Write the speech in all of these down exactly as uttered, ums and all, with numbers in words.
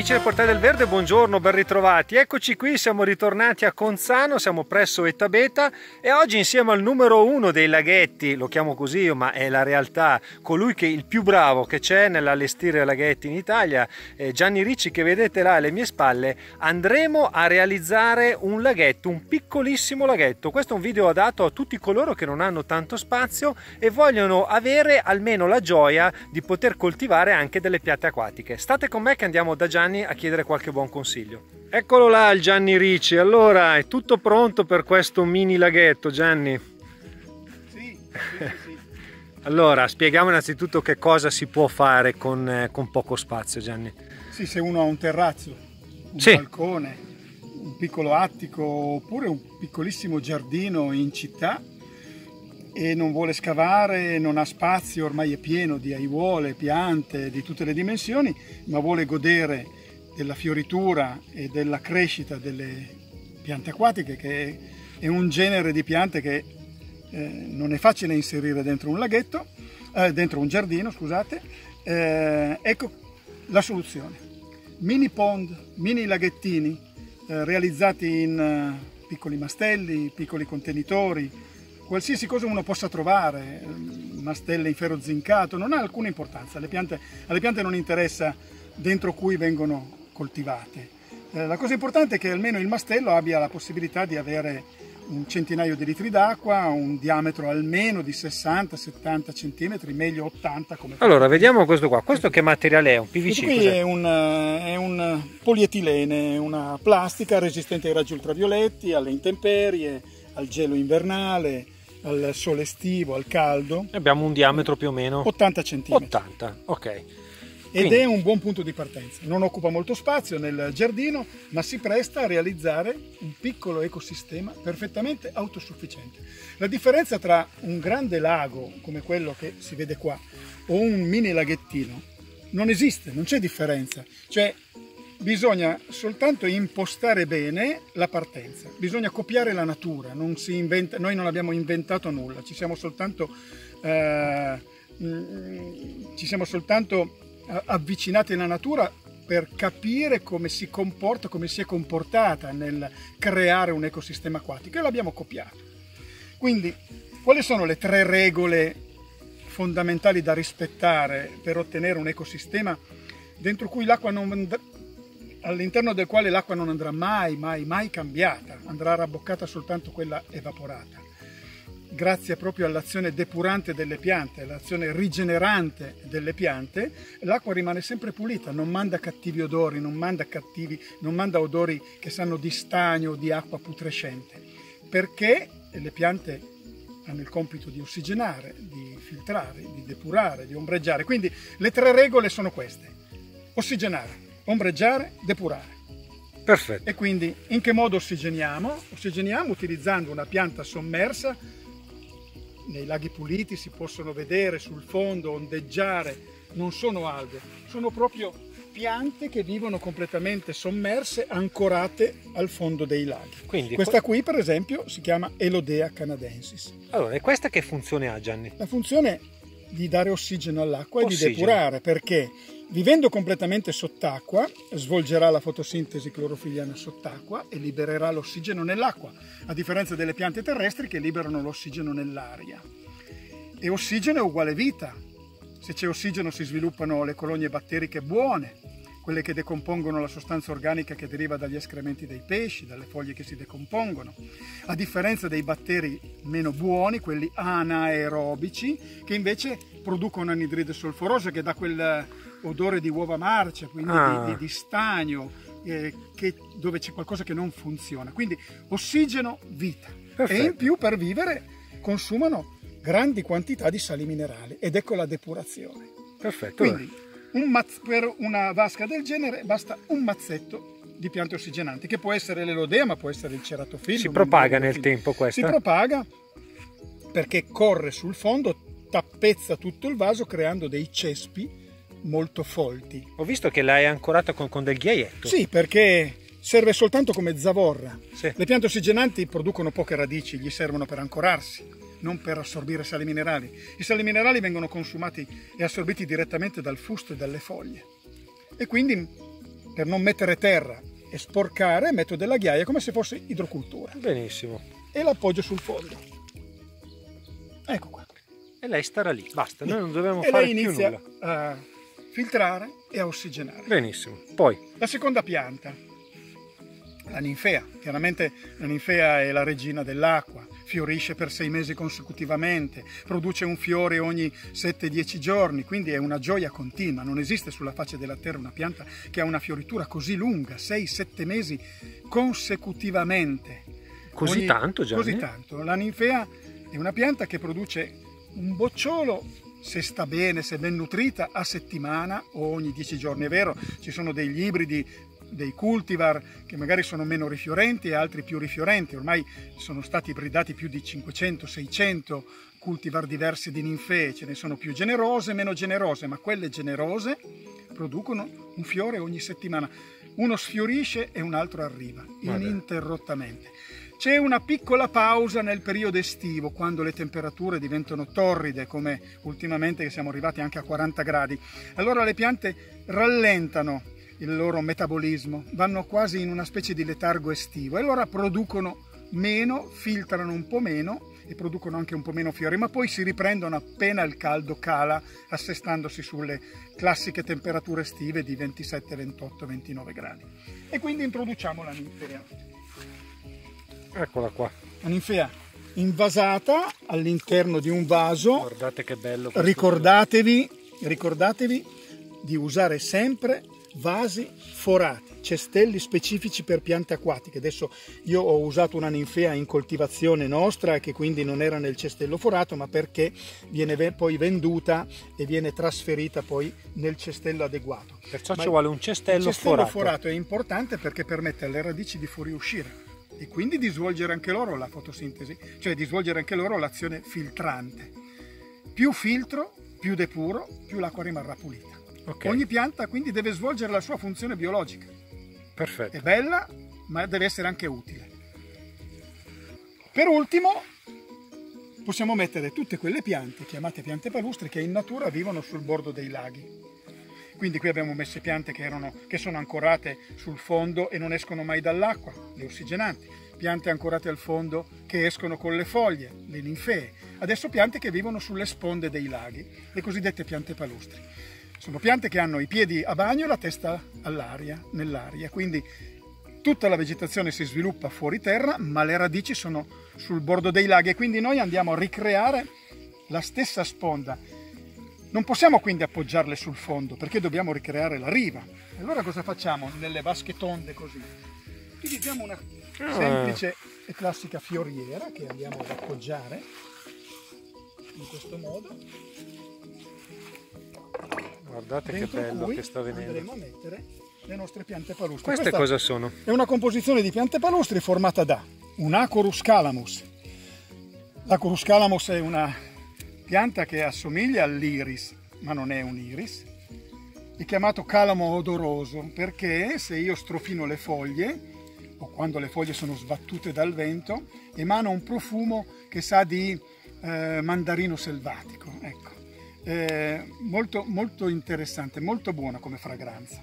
amici del Portale del Verde, buongiorno, ben ritrovati. Eccoci qui, siamo ritornati a Conzano, siamo presso Etta Beta e oggi insieme al numero uno dei laghetti, lo chiamo così io ma è la realtà, colui che è il più bravo che c'è nell'allestire laghetti in Italia, eh, Gianni Ricci, che vedete là alle mie spalle, andremo a realizzare un laghetto, un piccolissimo laghetto. Questo è un video adatto a tutti coloro che non hanno tanto spazio e vogliono avere almeno la gioia di poter coltivare anche delle piante acquatiche. State con me che andiamo da Gianni a chiedere qualche buon consiglio. Eccolo là il Gianni Ricci. Allora, è tutto pronto per questo mini laghetto, Gianni? Sì, sì, sì. Allora, spieghiamo innanzitutto che cosa si può fare con, eh, con poco spazio, Gianni. Sì, se uno ha un terrazzo, un sì. balcone, un piccolo attico oppure un piccolissimo giardino in città e non vuole scavare, non ha spazio, ormai è pieno di aiuole, piante di tutte le dimensioni, ma vuole godere della fioritura e della crescita delle piante acquatiche, che è un genere di piante che eh, non è facile inserire dentro un laghetto, eh, dentro un giardino, scusate. Eh, ecco la soluzione: mini pond, mini laghettini eh, realizzati in eh, piccoli mastelli, piccoli contenitori, qualsiasi cosa uno possa trovare, mastelle in ferro zincato, non ha alcuna importanza. Le piante, alle piante non interessa dentro cui vengono coltivate. Eh, la cosa importante è che almeno il mastello abbia la possibilità di avere un centinaio di litri d'acqua, un diametro almeno di sessanta settanta centimetri, meglio ottanta come. Allora, vediamo questo qua. Questo che materiale è? Un P V C? Questo qui è un, è un polietilene, una plastica resistente ai raggi ultravioletti, alle intemperie, al gelo invernale, al sole estivo, al caldo. Abbiamo un diametro più o meno ottanta centimetri. ottanta, ok. Ed Quindi è un buon punto di partenza. Non occupa molto spazio nel giardino, ma si presta a realizzare un piccolo ecosistema perfettamente autosufficiente. La differenza tra un grande lago come quello che si vede qua o un mini laghettino non esiste, non c'è differenza. Cioè, bisogna soltanto impostare bene la partenza, bisogna copiare la natura, non si inventa, noi non abbiamo inventato nulla, ci siamo soltanto, eh, ci siamo soltanto avvicinati alla natura per capire come si comporta, come si è comportata nel creare un ecosistema acquatico, e l'abbiamo copiato. Quindi, quali sono le tre regole fondamentali da rispettare per ottenere un ecosistema dentro cui l'acqua non all'interno del quale l'acqua non andrà mai, mai, mai cambiata, andrà rabboccata soltanto quella evaporata. Grazie proprio all'azione depurante delle piante, all'azione rigenerante delle piante, l'acqua rimane sempre pulita, non manda cattivi odori, non manda, cattivi, non manda odori che sanno di stagno o di acqua putrescente, perché le piante hanno il compito di ossigenare, di filtrare, di depurare, di ombreggiare. Quindi le tre regole sono queste: ossigenare, ombreggiare, depurare. perfetto. E quindi in che modo ossigeniamo? Ossigeniamo utilizzando una pianta sommersa. Nei laghi puliti si possono vedere sul fondo ondeggiare, non sono alghe, sono proprio piante che vivono completamente sommerse, ancorate al fondo dei laghi. Quindi, questa qui per esempio si chiama Elodea canadensis. Allora, e questa che funzione ha, Gianni? La funzione di dare ossigeno all'acqua e Ossigeno. di depurare, perché vivendo completamente sott'acqua svolgerà la fotosintesi clorofilliana sott'acqua e libererà l'ossigeno nell'acqua, a differenza delle piante terrestri che liberano l'ossigeno nell'aria. E ossigeno è uguale vita. Se c'è ossigeno si sviluppano le colonie batteriche buone, quelle che decompongono la sostanza organica che deriva dagli escrementi dei pesci, dalle foglie che si decompongono, a differenza dei batteri meno buoni, quelli anaerobici, che invece producono anidride solforosa, che dà quel odore di uova marce, quindi ah. di, di, di stagno, eh, che, dove c'è qualcosa che non funziona. Quindi ossigeno, vita. Perfetto. E in più per vivere consumano grandi quantità di sali minerali, ed ecco la depurazione. Perfetto. Quindi un mazz- per una vasca del genere basta un mazzetto di piante ossigenanti, che può essere l'Elodea, ma può essere il Ceratophyllum. Si propaga nel tempo questa? Si propaga perché corre sul fondo, tappezza tutto il vaso creando dei cespi molto folti. Ho visto che l'hai ancorata con, con del ghiaietto. Sì, perché serve soltanto come zavorra. Sì. Le piante ossigenanti producono poche radici, gli servono per ancorarsi, non per assorbire sali minerali. I sali minerali vengono consumati e assorbiti direttamente dal fusto e dalle foglie. E quindi per non mettere terra e sporcare, metto della ghiaia come se fosse idrocultura. Benissimo. E l'appoggio sul fondo. Ecco qua. E lei starà lì, basta, noi non dobbiamo e fare lei più inizia nulla. a filtrare e a ossigenare. Benissimo. Poi La seconda pianta, la ninfea. Chiaramente la ninfea è la regina dell'acqua, fiorisce per sei mesi consecutivamente, produce un fiore ogni sette dieci giorni, quindi è una gioia continua. Non esiste sulla faccia della terra una pianta che ha una fioritura così lunga, sei sette mesi consecutivamente. Così ogni, tanto, Gianni? Così tanto. La ninfea è una pianta che produce un bocciolo, se sta bene, se ben nutrita, a settimana o ogni dieci giorni. È vero, ci sono degli ibridi, dei cultivar che magari sono meno rifiorenti e altri più rifiorenti. Ormai sono stati ibridati più di cinquecento seicento cultivar diversi di ninfee, ce ne sono più generose e meno generose, ma quelle generose producono un fiore ogni settimana. Uno sfiorisce e un altro arriva, ininterrottamente. C'è una piccola pausa nel periodo estivo, quando le temperature diventano torride, come ultimamente che siamo arrivati anche a quaranta gradi. Allora le piante rallentano il loro metabolismo, vanno quasi in una specie di letargo estivo e allora producono meno, filtrano un po' meno e producono anche un po' meno fiori, ma poi si riprendono appena il caldo cala, assestandosi sulle classiche temperature estive di ventisette, ventotto, ventinove gradi. E quindi introduciamo la ninfea. eccola qua. La ninfea invasata all'interno di un vaso. Guardate che bello. Ricordatevi, ricordatevi di usare sempre vasi forati, cestelli specifici per piante acquatiche. Adesso io ho usato una ninfea in coltivazione nostra che quindi non era nel cestello forato, ma perché viene poi venduta e viene trasferita poi nel cestello adeguato. Perciò ma ci vuole un cestello, il cestello forato. forato è importante perché permette alle radici di fuoriuscire e quindi di svolgere anche loro la fotosintesi, cioè di svolgere anche loro l'azione filtrante. Più filtro, più depuro, più l'acqua rimarrà pulita. Okay. Ogni pianta quindi deve svolgere la sua funzione biologica. Perfetto. È bella, ma deve essere anche utile. Per ultimo, possiamo mettere tutte quelle piante, chiamate piante palustri, che in natura vivono sul bordo dei laghi. Quindi qui abbiamo messo piante che, erano, che sono ancorate sul fondo e non escono mai dall'acqua, le ossigenanti. Piante ancorate al fondo che escono con le foglie, le ninfee. Adesso piante che vivono sulle sponde dei laghi, le cosiddette piante palustri. Sono piante che hanno i piedi a bagno e la testa all'aria, nell'aria, quindi tutta la vegetazione si sviluppa fuori terra, ma le radici sono sul bordo dei laghi e quindi noi andiamo a ricreare la stessa sponda. Non possiamo quindi appoggiarle sul fondo perché dobbiamo ricreare la riva. Allora cosa facciamo nelle vasche tonde così? Utilizziamo una semplice e classica fioriera che andiamo ad appoggiare in questo modo. Guardate che bello che sta venendo. Andremo a mettere le nostre piante palustri. Queste Questa cosa sono? È una composizione di piante palustri formata da un Acorus calamus. L'Acorus calamus è una pianta che assomiglia all'iris, ma non è un iris. È chiamato calamo odoroso perché se io strofino le foglie, o quando le foglie sono sbattute dal vento, emana un profumo che sa di eh, mandarino selvatico. Ecco. Eh, molto, molto interessante, molto buona come fragranza.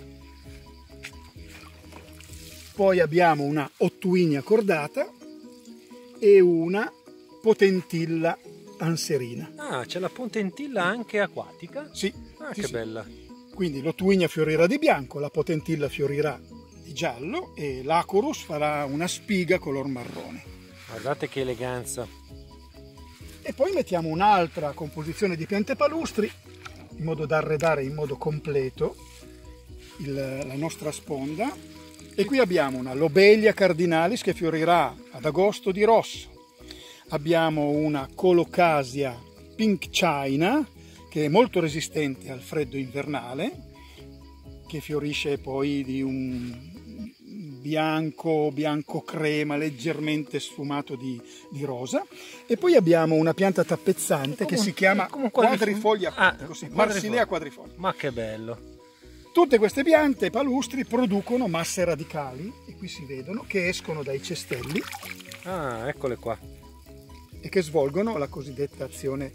Poi abbiamo una ottuinia cordata e una potentilla anserina. Ah, c'è la potentilla anche acquatica? Sì. Ah, sì, che sì. bella. Quindi l'ottuinia fiorirà di bianco, la potentilla fiorirà di giallo e l'Acorus farà una spiga color marrone. Guardate che eleganza. E poi mettiamo un'altra composizione di piante palustri in modo da arredare in modo completo il, la nostra sponda. E qui abbiamo una Lobelia cardinalis che fiorirà ad agosto di rosso. Abbiamo una Colocasia pink china che è molto resistente al freddo invernale, che fiorisce poi di un bianco, bianco crema leggermente sfumato di, di rosa. E poi abbiamo una pianta tappezzante che si chiama quadrifoglia, ah, così, quadrifoglia. Marsilea quadrifoglia. Ma che bello. Tutte queste piante palustri producono masse radicali, e qui si vedono, che escono dai cestelli. Ah, eccole qua. E che svolgono la cosiddetta azione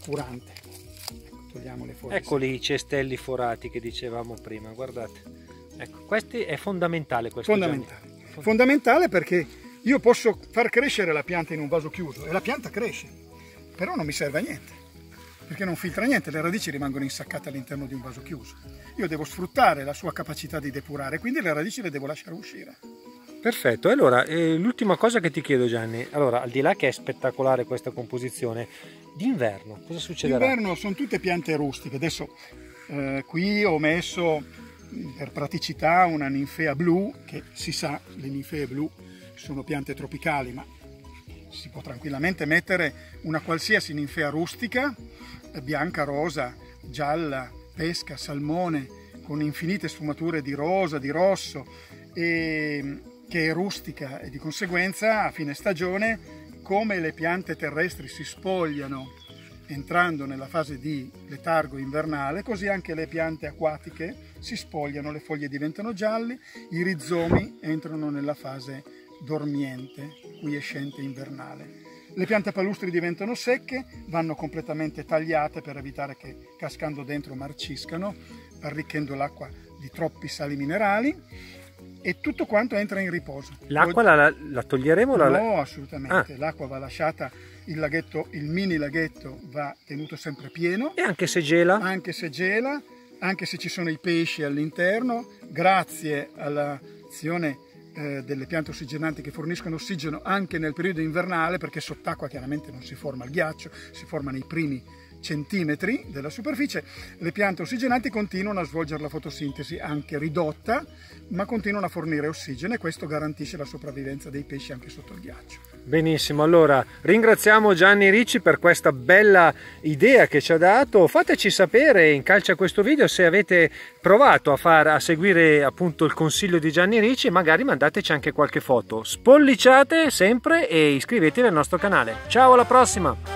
fitodepurante. Ecco, togliamole fuori. Eccoli i cestelli forati che dicevamo prima, guardate. Ecco, questo è fondamentale. Questo fondamentale. Fondamentale perché io posso far crescere la pianta in un vaso chiuso e la pianta cresce, però non mi serve a niente, perché non filtra niente, le radici rimangono insaccate all'interno di un vaso chiuso. Io devo sfruttare la sua capacità di depurare, quindi le radici le devo lasciare uscire. Perfetto, e allora eh, l'ultima cosa che ti chiedo, Gianni, allora al di là che è spettacolare questa composizione, d'inverno cosa succederà? D'inverno sono tutte piante rustiche, adesso eh, qui ho messo per praticità una ninfea blu, che si sa, le ninfee blu sono piante tropicali, ma si può tranquillamente mettere una qualsiasi ninfea rustica, bianca, rosa, gialla, pesca, salmone, con infinite sfumature di rosa, di rosso, e che è rustica, e di conseguenza a fine stagione, come le piante terrestri si spogliano entrando nella fase di letargo invernale, così anche le piante acquatiche si spogliano, le foglie diventano gialle, i rizomi entrano nella fase dormiente, quiescente invernale. Le piante palustri diventano secche, vanno completamente tagliate per evitare che cascando dentro marciscano, arricchendo l'acqua di troppi sali minerali, e tutto quanto entra in riposo. L'acqua la, la toglieremo? La... No, assolutamente. Ah. L'acqua va lasciata, il laghetto, il mini laghetto va tenuto sempre pieno. E anche se gela? Anche se gela, anche se ci sono i pesci all'interno, grazie all'azione eh, delle piante ossigenanti che forniscono ossigeno anche nel periodo invernale, perché sott'acqua chiaramente non si forma il ghiaccio, si formano i primi centimetri della superficie, le piante ossigenanti continuano a svolgere la fotosintesi anche ridotta, ma continuano a fornire ossigeno, e questo garantisce la sopravvivenza dei pesci anche sotto il ghiaccio. Benissimo, allora ringraziamo Gianni Ricci per questa bella idea che ci ha dato. Fateci sapere in calce a questo video se avete provato a, far, a seguire appunto il consiglio di Gianni Ricci, e magari mandateci anche qualche foto. Spolliciate sempre e iscrivetevi al nostro canale. Ciao, alla prossima!